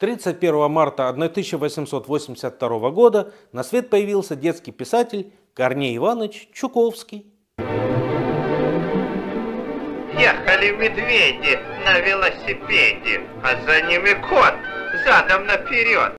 31 марта 1882 года на свет появился детский писатель Корней Иванович Чуковский. Ехали медведи на велосипеде, а за ними кот задом наперед.